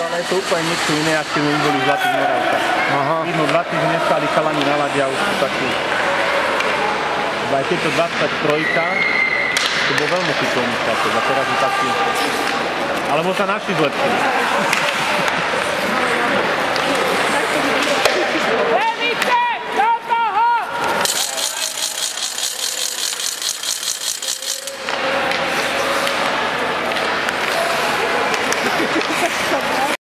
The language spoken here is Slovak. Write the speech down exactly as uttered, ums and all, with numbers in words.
ale je to úplne niečo iné, ako keď boli v Zlatých Moravkách. Aha. Jedno dva týždne nestali chalani na lade a už sú takí. Aj tieto dvadsaťtri, to bol veľmi šikovný statek a teraz je taký. Alebo sa naši zlepšili.